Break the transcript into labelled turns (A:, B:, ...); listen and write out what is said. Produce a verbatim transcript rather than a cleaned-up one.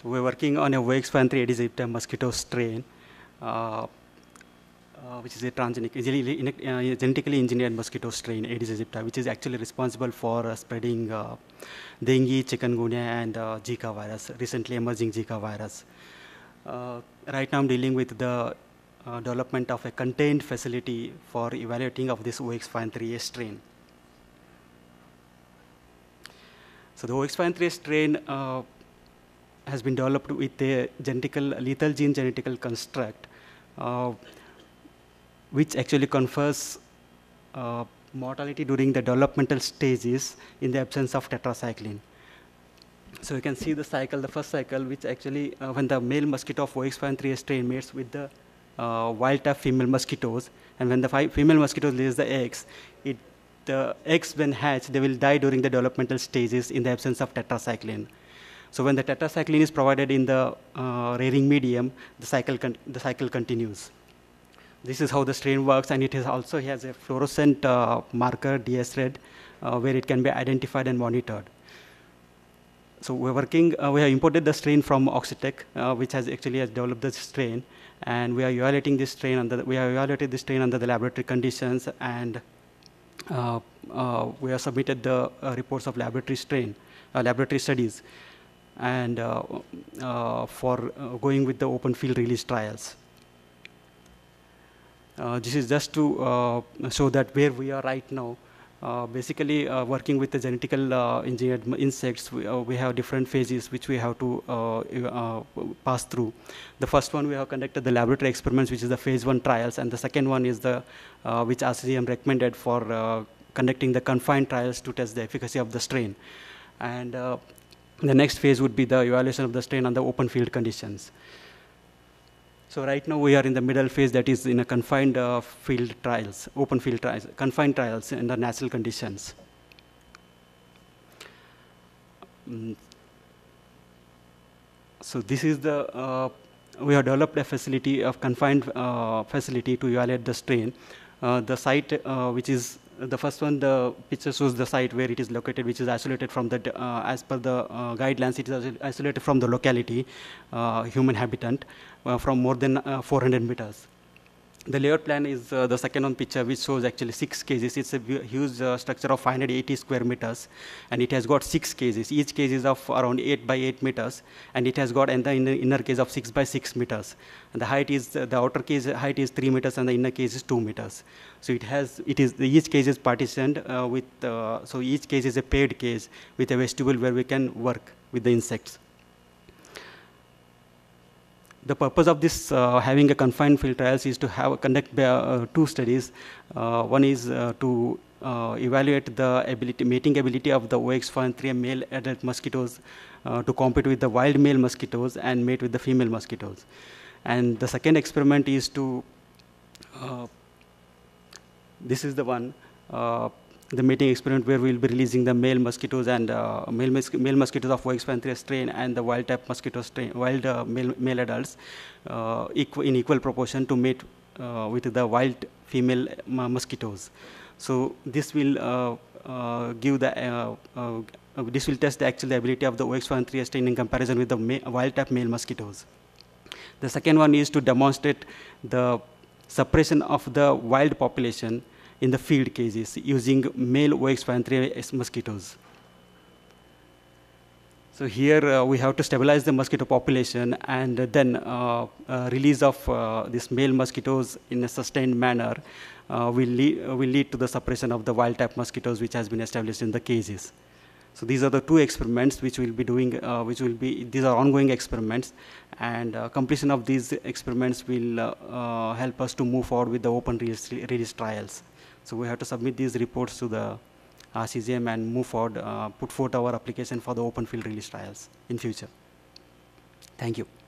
A: So we're working on a O X five three Aedes aegypti mosquito strain, uh, uh, which is a transgenic, uh, genetically engineered mosquito strain, Aedes aegypti, which is actually responsible for uh, spreading uh, dengue, chikungunya, and uh, Zika virus, recently emerging Zika virus. Uh, right now I'm dealing with the uh, development of a contained facility for evaluating of this O X five three A strain. So the O X five three A strain uh, has been developed with a genetical, lethal gene genetical construct, uh, which actually confers uh, mortality during the developmental stages in the absence of tetracycline. So you can see the cycle, the first cycle, which actually, uh, when the male mosquito of O X five three A strain mates with the uh, wild-type female mosquitoes, and when the female mosquitoes lays the eggs, it, the eggs, when hatched, they will die during the developmental stages in the absence of tetracycline. So when the tetracycline is provided in the uh, rearing medium, the cycle, the cycle continues. This is how the strain works, and it is also has a fluorescent uh, marker, D S red, uh, where it can be identified and monitored. So we're working, uh, we have imported the strain from Oxitec, uh, which has actually has developed the strain, and we are evaluating this strain under the, we have evaluated this strain under the laboratory conditions, and uh, uh, we have submitted the uh, reports of laboratory strain, uh, laboratory studies, and uh, uh, for uh, going with the open field release trials. Uh, this is just to uh, show that where we are right now. Uh, basically, uh, working with the genetical uh, engineered insects, we, uh, we have different phases which we have to uh, uh, pass through. The first one, we have conducted the laboratory experiments, which is the phase one trials, and the second one is the uh, which R C C M recommended for uh, conducting the confined trials to test the efficacy of the strain. And uh, the next phase would be the evaluation of the strain under open field conditions. So right now we are in the middle phase, that is in a confined uh, field trials, open field trials, confined trials under natural conditions. Mm. So this is the, uh, we have developed a facility of confined uh, facility to evaluate the strain. Uh, the site, uh, which is the first one, the picture shows the site where it is located, which is isolated from the, uh, as per the uh, guidelines, it is isolated from the locality, uh, human habitant, uh, from more than uh, four hundred meters. The layout plan is uh, the second one picture, which shows actually six cages. It's a huge uh, structure of five hundred eighty square meters, and it has got six cages. Each cage is of around eight by eight meters, and it has got in the inner cage of six by six meters. And the height is, uh, the outer cage height is three meters, and the inner cage is two meters. So it has, it is, each cage is partitioned uh, with, uh, so each cage is a paired cage with a vestibule where we can work with the insects. The purpose of this uh, having a confined field trials is to have conduct uh, two studies. Uh, one is uh, to uh, evaluate the ability, mating ability of the O X five three male adult mosquitoes uh, to compete with the wild male mosquitoes and mate with the female mosquitoes. And the second experiment is to, uh, this is the one, uh, the mating experiment where we'll be releasing the male mosquitoes and uh, male, mos male mosquitoes of O X five three strain and the wild type mosquito strain, wild uh, male, male adults uh, equ in equal proportion to mate uh, with the wild female mosquitoes. So this will uh, uh, give the, uh, uh, this will test the actual ability of the O X five three strain in comparison with the wild type male mosquitoes. The second one is to demonstrate the suppression of the wild population in the field cages using male O X five three mosquitoes. So here uh, we have to stabilize the mosquito population and then uh, uh, release of uh, these male mosquitoes in a sustained manner uh, will, lead, uh, will lead to the suppression of the wild type mosquitoes which has been established in the cages. So these are the two experiments which we'll be doing, uh, which will be, these are ongoing experiments, and uh, completion of these experiments will uh, uh, help us to move forward with the open release, release trials. So we have to submit these reports to the R C C M and move forward, uh, put forth our application for the open field release trials in future. Thank you.